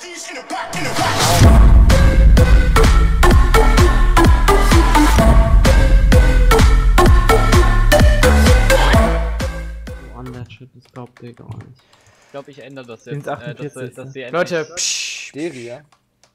Ich glaube, Digga. Ich glaube, ich ändere das jetzt. 48, dass sie Leute, psch. Deria.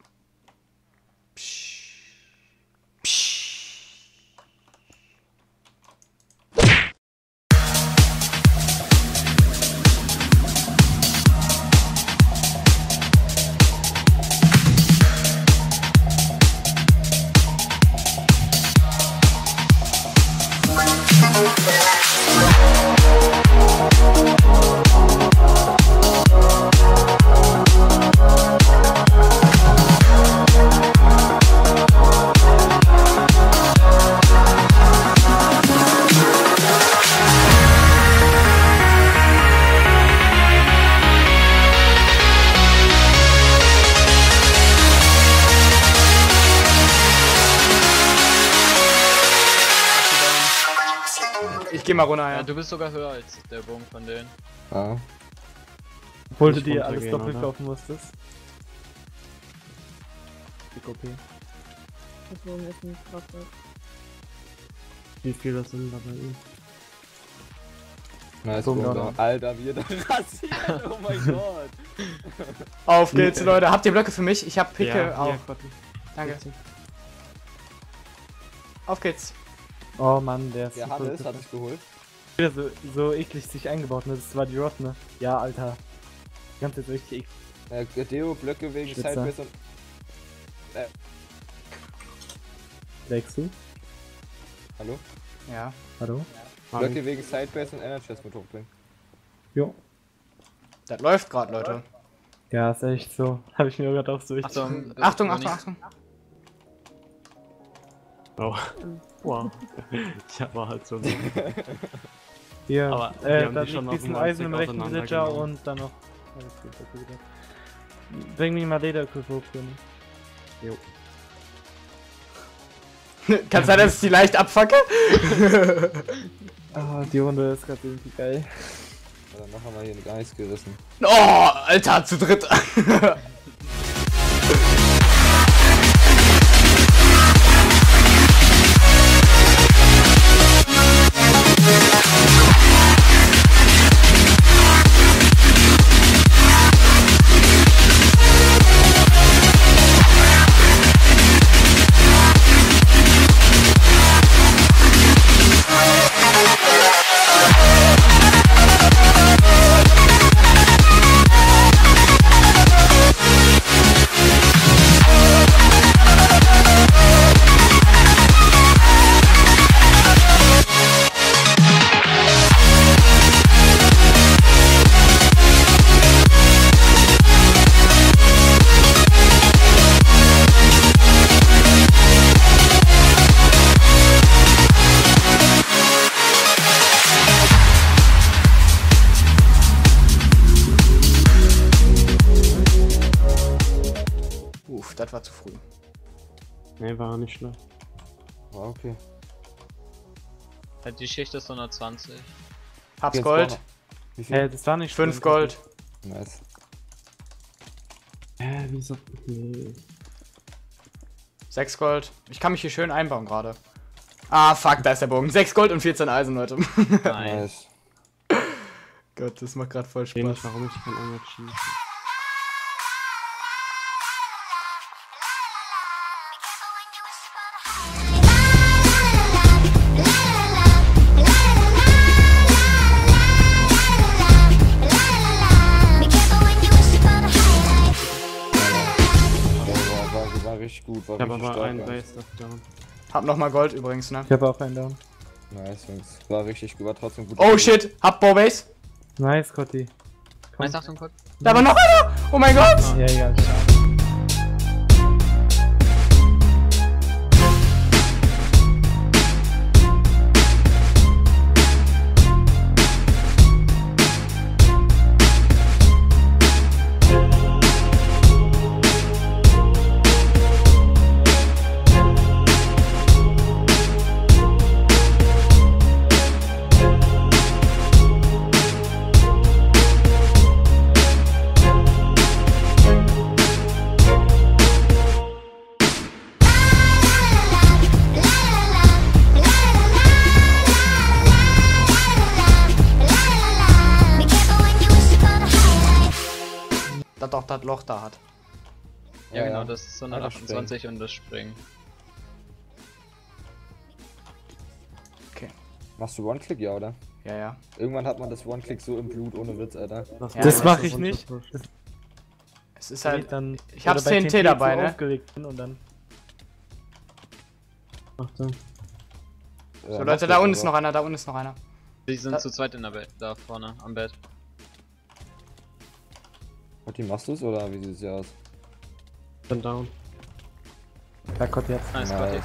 Ich geh mal runter, ja. Ja, du bist sogar höher als der Bogen von denen. Ja. Obwohl du Nicht dir alles runtergehen, doppelt oder? kaufen musstest. Die Kopie. Deswegen ist nicht drauf. Wie viele sind da bei ihm? Nice, Boom, Boom, down. Alter, wie er da rasiert. Oh mein Gott. Auf geht's, Leute. Habt ihr Blöcke für mich? Ich hab Picke Ja, auch. hier, Gott. Danke. Auf geht's. Oh Mann, der ist Der super Hannes super. hat sich geholt. Wieder so eklig sich eingebaut, ne? Das war die Rot, ne? Ja, Alter. Die ganze Zeit richtig eklig. Deo, Blöcke wegen Spitzer. Sideways und... Legst du? Hallo? Ja. Hallo? Blöcke wegen Sidebase und Energies mit hochbringen. Jo. Das läuft gerade, Leute. Ja, ist echt so. Habe ich mir gerade auch so richtig. Achtung, Achtung, Achtung, Achtung. Oh. Wow. Ich war halt so. Hier, Aber die haben da die schon liegt auf diesen 90 Eisen im rechten Villager auseinandergenommen. und dann noch. Alles gut, okay, wieder. Bring mir mal Lederequip hoch, König. Jo. Kann sein, dass ich die leicht abfacke? Ah, die Runde ist gerade irgendwie geil. Ja, dann haben wir hier gar nichts gerissen. Oh, Alter, zu dritt. Uff, das war zu früh. Nee, war nicht schlecht. War okay. Die Schicht ist 120. Hab's Jetzt Gold. brauchen wir- Wie viel? Das war nicht 5 schlimm. Gold. Nice. Wieso? Nee. 6 Gold. Ich kann mich hier schön einbauen gerade. Ah, fuck, da ist der Bogen. 6 Gold und 14 Eisen, Leute. Nein. Nice. Gott, das macht gerade voll Ich weiß nicht, Spaß. warum ich kein Angel schieße. War richtig gut, war Ich habe richtig aber einen stark. Base down. Hab nochmal Gold übrigens, ne? Ich habe auch einen Down. Nice, Jungs. War richtig gut, war trotzdem gut. Oh shit, hab Bowbase. Nice, Cotti. Meinst Achtung, Gott? Da war noch einer. Oh mein Gott. Ja, egal, schade. das doch das Loch da hat. Ja, genau, ja. das ist 128 und das Springen. Machst du One-Click, ja, oder? Ja, ja. Irgendwann hat man das One-Click so im Blut, ohne Witz, Alter. Ja, das das mache ich nicht. Es ist halt. Dann, Ich hab's oder bei TNT dabei, so ne? aufgeregt bin und dann. Achtung. So Leute, da unten ist noch einer, da unten ist noch einer. Die sind zu zweit in der Bett, da vorne am Bett. Gotti, machst du's, oder wie sieht's hier aus? Bin down. Da kommt jetzt. Nice, Gotti.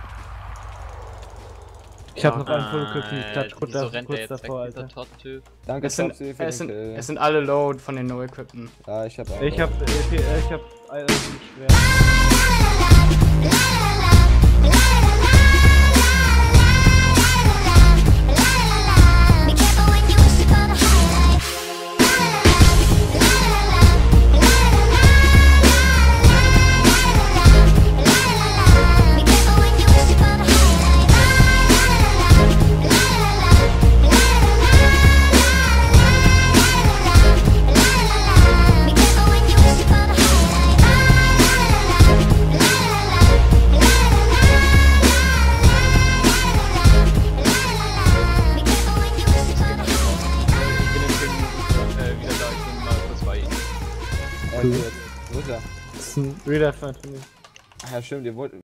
Ich hab noch einen Full Cookie. Ich Alter, klatsch kurz, wieso rennt der kurz jetzt davor, weg, dieser Alter. Todd-Typ? Danke, Es sind, Topsy, für es, den sind, Kill. es sind alle low von den No-Equipten. Ja, ich hab auch. Ich hab schwer. Be careful when you wish for the highlight. Be careful when you wish for the highlight. Be careful when you wish for the highlight. Be careful when you wish for the highlight. Ich bin in 10 Minuten wieder da, ich bin mal kurz bei Ihnen. Gut. Wo ist er? Das ist ein Real Life von mir. Ach ja, stimmt, ihr wollt.